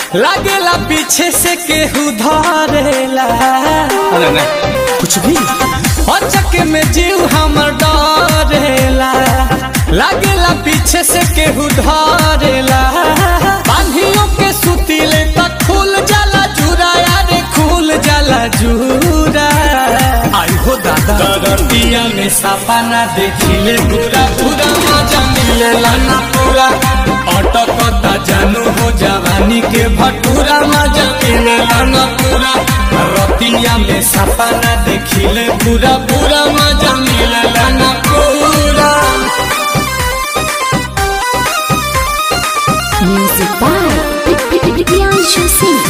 लागेला पीछे से केहू धरेला। अरे नहीं कुछ भी अचक में जीव हमर डरेला। लागेला पीछे से केहू धरेला। बांधियों के सुतीले तक खुल जाला जुरा, यारे खुल जाला जुरा। आई हो दादा दरतिया में सपना देखिले पूरा पूरा मजा मिलेला ना पूरा। अटकता जानू हो जवानी के भटूरा, मजा मिलेला ना पूरा। रतिया में सपना देखिले पूरा पूरा मजा मिलेला ना पूरा। Music by Priyanshu Singh।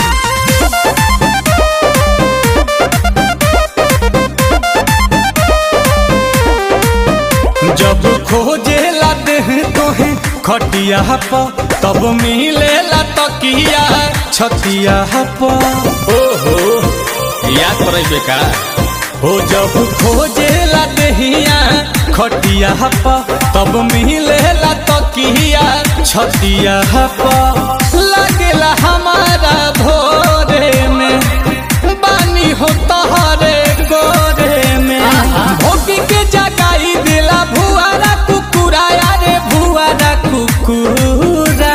जब खोजेला देह तोहे खटिया पर, तब मिलेला तकिया छतिया पर। ओहो याद करे बेका हो जब खोजेला देहिया खटिया पर, तब मिलेला तकिया छतिया पर। लगेला हमारा भोरे में बानी हो तहरे गोरे में। भोगी के जगाई दिला भुआरा कुकुरा, यारे भुआरा कुकुरा।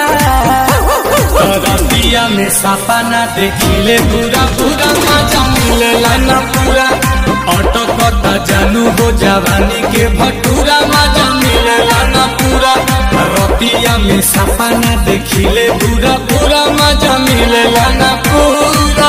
रतिया में सपना देखिले पूरा पूरा मजा मिलेला ना पूरा। अटकता जानू हो जवानी के भटूरा, मजा मिलेला ना पूरा। रतिया में सपना देखिले पूरा पूरा मजा मिलेला ना पूरा।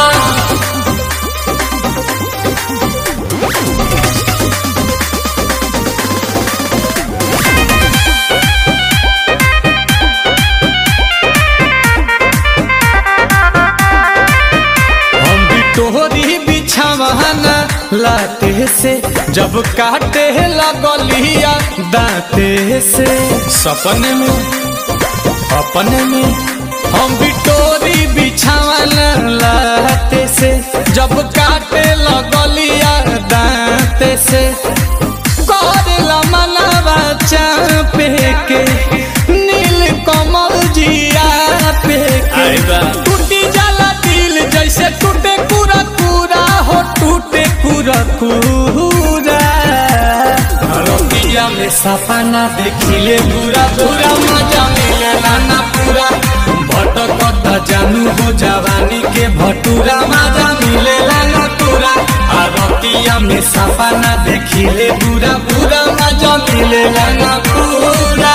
तोहरी बिछावाना लाते से जब काटे लगलिया दांते से। सपने में अपने में हम भी तोरी बिछावाना लाते से जब काटे लगलिया दांते से। करेला मनवा चापे के नील कमल जिया पे के। टूटी जाला दिल जैसे टूटे पूरा पूरा हो, टूटे पूरा पूरा। रतिया में सपना देखिले पूरा पूरा मजा मिलेला ना पूरा। भटकता जानू हो जवानी के भटूरा, मजा मिलेला ना पूरा। रतिया में सपना देखिले पूरा पूरा मजा मिलेला ना पूरा।